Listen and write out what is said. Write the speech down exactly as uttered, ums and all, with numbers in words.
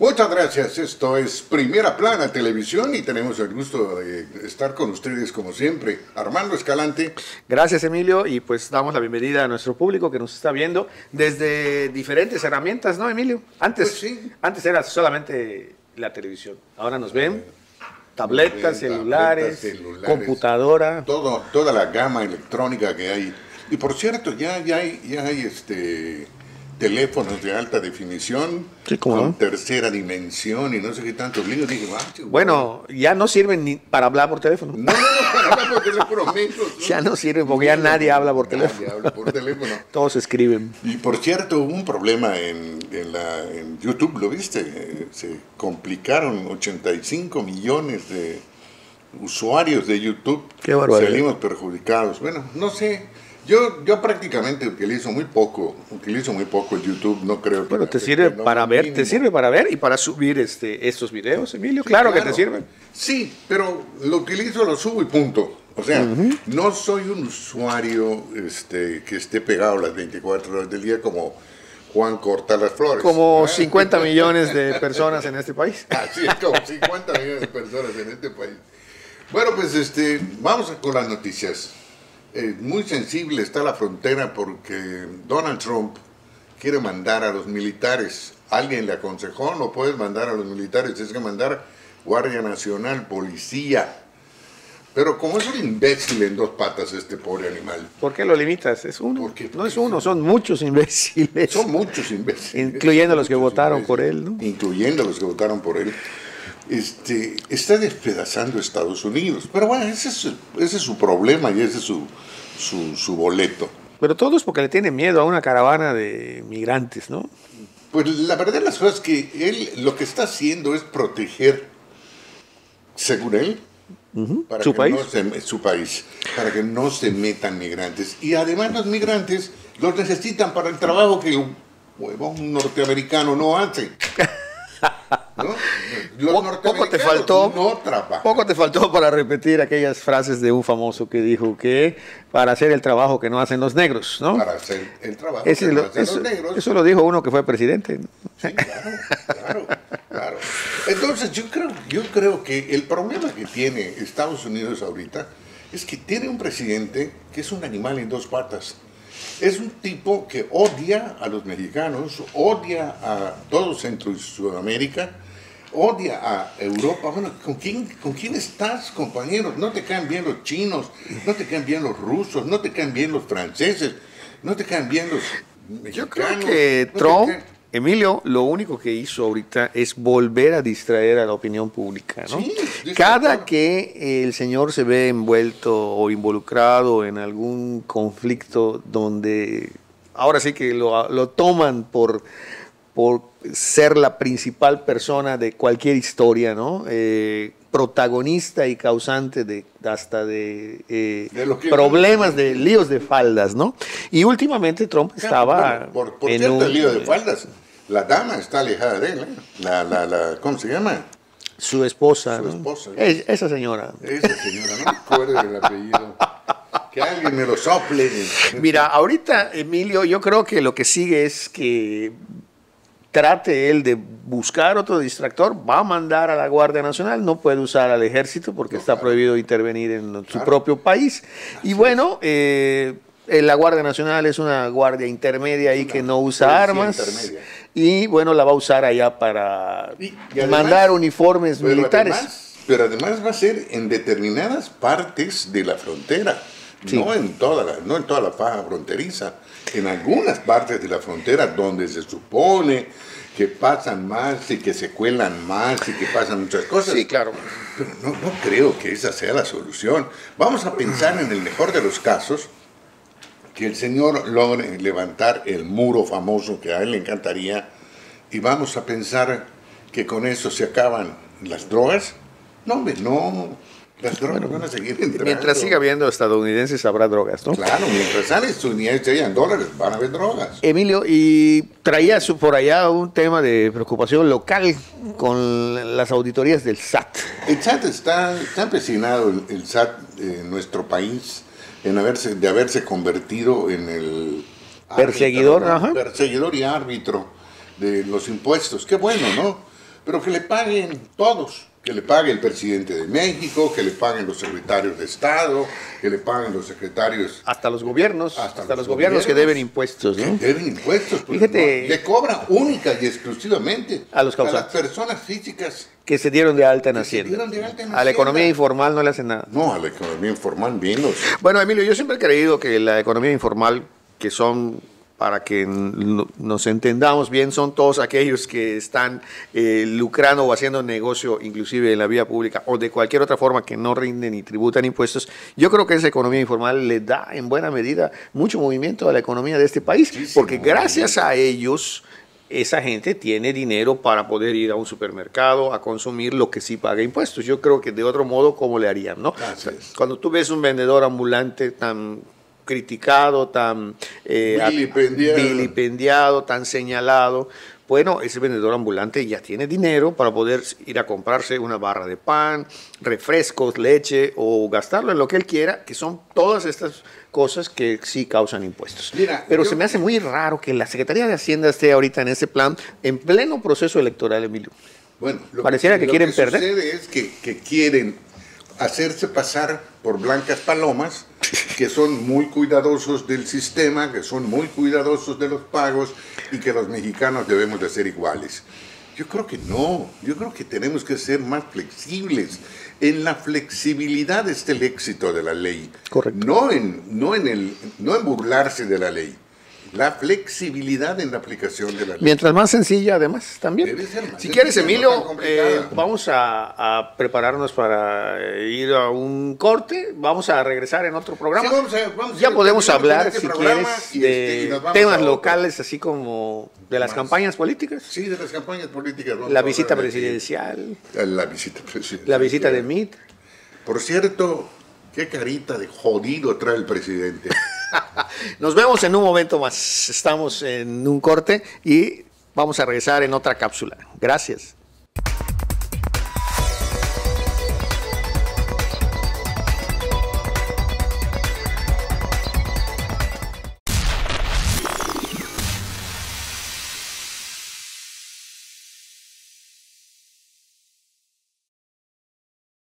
Muchas gracias, esto es Primera Plana Televisión y tenemos el gusto de estar con ustedes como siempre. Armando Escalante. Gracias, Emilio, y pues damos la bienvenida a nuestro público que nos está viendo desde diferentes herramientas, ¿no, Emilio? Antes, Pues sí. antes era solamente la televisión, ahora nos ven tabletas, ven, celulares, tabletas, celulares, computadora. Todo, toda la gama electrónica que hay. Y por cierto, ya, ya hay, ya hay este... teléfonos de alta definición, sí, con no? tercera dimensión y no sé qué tantos líos. Dije, ah, bueno, ya no sirven ni para hablar por teléfono. No, no, no, para hablar por teléfono menos. ¿No? Ya no sirven porque ya nadie habla por nadie teléfono. habla por teléfono. Todos escriben. Y por cierto, hubo un problema en, en, la, en YouTube, ¿lo viste? Eh, se complicaron ochenta y cinco millones de usuarios de YouTube. Qué barbaridad. Salimos perjudicados. Bueno, no sé. Yo, yo prácticamente utilizo muy poco, utilizo muy poco el YouTube, no creo que... Bueno, te sirve no, para ver, mínimo. te sirve para ver y para subir este, estos videos, Emilio, sí, claro, claro que te sirve. Sí, pero lo utilizo, lo subo y punto. O sea, uh-huh. no soy un usuario este, que esté pegado las veinticuatro horas del día como Juan Corta las Flores. Como cincuenta millones de personas en este país. Así es, como cincuenta millones de personas en este país. Bueno, pues este, vamos con las noticias. Eh, muy sensible está la frontera porque Donald Trump quiere mandar a los militares. Alguien le aconsejó, no puedes mandar a los militares, tienes que mandar Guardia Nacional, policía. Pero como es un imbécil en dos patas este pobre animal. ¿Por qué lo limitas? Es uno. ¿Por qué? No es uno, son muchos imbéciles. Son muchos imbéciles. Incluyendo los que votaron por él, ¿no? Incluyendo los que votaron por él. Este, está despedazando Estados Unidos. Pero bueno, ese es, ese es su problema y ese es su, su, su boleto. Pero todo es porque le tiene miedo a una caravana de migrantes, ¿no? Pues la verdad de las cosas es que él lo que está haciendo es proteger, según él, uh-huh. para ¿Su que país? No se, su país, para que no se metan migrantes. Y además los migrantes los necesitan para el trabajo que un huevón norteamericano no hace. ¿No? Los poco te faltó no trabajan. Poco te faltó para repetir aquellas frases de un famoso que dijo que para hacer el trabajo que no hacen los negros, ¿no? Para hacer el trabajo Ese que lo, no hacen eso, los negros. Eso lo dijo uno que fue presidente, ¿no? Sí, claro, claro, claro. Entonces yo creo, yo creo que el problema que tiene Estados Unidos ahorita es que tiene un presidente que es un animal en dos patas. Es un tipo que odia a los mexicanos, odia a todo Centro y Sudamérica, odia a Europa. Bueno, ¿con quién, ¿con quién estás, compañeros? No te caen bien los chinos, no te caen bien los rusos, no te caen bien los franceses, no te caen bien los mexicanos. Yo creo que no Trump, Emilio, lo único que hizo ahorita es volver a distraer a la opinión pública, ¿no? Sí, cada que el señor se ve envuelto o involucrado en algún conflicto donde ahora sí que lo, lo toman por, por ser la principal persona de cualquier historia, ¿no? Eh, protagonista y causante de hasta de, eh, de problemas, de líos de faldas, ¿no? Y últimamente Trump estaba por, por, por en cierto, un el lío de faldas. La dama está alejada de él, ¿eh? la, la, la, ¿cómo se llama? Su esposa, Su ¿no? esposa. Es, esa señora. Esa señora, no me acuerdo del apellido. Que alguien me lo sople. Mira, ahorita, Emilio, yo creo que lo que sigue es que trate él de buscar otro distractor, va a mandar a la Guardia Nacional, no puede usar al ejército porque no, está claro. prohibido intervenir en su claro. propio país. Así y bueno, eh, la Guardia Nacional es una guardia intermedia ahí que no usa armas. Intermedia. Y bueno, la va a usar allá para y, y además, mandar uniformes pero militares. Además, pero además va a ser en determinadas partes de la frontera, sí. no, en toda la, no en toda la faja fronteriza, en algunas partes de la frontera donde se supone que pasan más y que se cuelan más y que pasan muchas cosas. Sí, claro. Pero no, no creo que esa sea la solución. Vamos a pensar en el mejor de los casos, que el señor logre levantar el muro famoso que a él le encantaría, y vamos a pensar que con eso se acaban las drogas. No, hombre, no. Las drogas bueno, van a seguir entrando. Mientras siga habiendo estadounidenses habrá drogas, ¿no? Claro, mientras salen estadounidenses en dólares van a haber drogas. Emilio, y traía por allá un tema de preocupación local con las auditorías del S A T. El S A T está, está empecinado, el, el S A T en nuestro país, en haberse, de haberse convertido en el perseguidor, árbitro, ajá. perseguidor y árbitro de los impuestos. Qué bueno, ¿no? pero que le paguen todos. Que le pague el presidente de México, que le paguen los secretarios de Estado, que le paguen los secretarios... Hasta los gobiernos, hasta, hasta los, los gobiernos, gobiernos que deben impuestos, ¿no? Que deben impuestos, pues, Fíjate, no, le cobra única y exclusivamente a, los a las personas físicas que se dieron de alta en Hacienda. De alta en Hacienda. A la economía informal no le hacen nada. No, a la economía informal menos. Bueno, Emilio, yo siempre he creído que la economía informal, que son... para que nos entendamos bien, son todos aquellos que están eh, lucrando o haciendo negocio, inclusive en la vía pública o de cualquier otra forma que no rinden ni tributan impuestos. Yo creo que esa economía informal le da en buena medida mucho movimiento a la economía de este país, sí, sí, porque gracias a ellos esa gente tiene dinero para poder ir a un supermercado a consumir lo que sí paga impuestos. Yo creo que de otro modo, ¿cómo le harían, no? Gracias. Cuando tú ves un vendedor ambulante tan criticado, tan eh, vilipendiado. vilipendiado, tan señalado, bueno, ese vendedor ambulante ya tiene dinero para poder ir a comprarse una barra de pan, refrescos, leche o gastarlo en lo que él quiera, que son todas estas cosas que sí causan impuestos. Mira, Pero yo... se me hace muy raro que la Secretaría de Hacienda esté ahorita en ese plan, en pleno proceso electoral, Emilio. Bueno, lo pareciera que, que lo quieren que perder. Lo que sucede es que, que quieren hacerse pasar por blancas palomas, que son muy cuidadosos del sistema, que son muy cuidadosos de los pagos y que los mexicanos debemos de ser iguales. Yo creo que no, yo creo que tenemos que ser más flexibles. En la flexibilidad está el éxito de la ley. Correcto. No en, no en, el, no en burlarse de la ley. La flexibilidad en la aplicación de la ley. Mientras más sencilla, además, también. Debe ser más si sencilla, quieres, Emilio, no eh, vamos a, a prepararnos para ir a un corte. Vamos a regresar en otro programa. Sí, vamos a, vamos ya a podemos hablar, este si quieres, y de este, temas locales, así como de las más. campañas políticas. Sí, de las campañas políticas. La visita presidencial. La visita presidencial. La visita de M I T. Por cierto, qué carita de jodido trae el presidente. Nos vemos en un momento más. Estamos en un corte y vamos a regresar en otra cápsula. Gracias.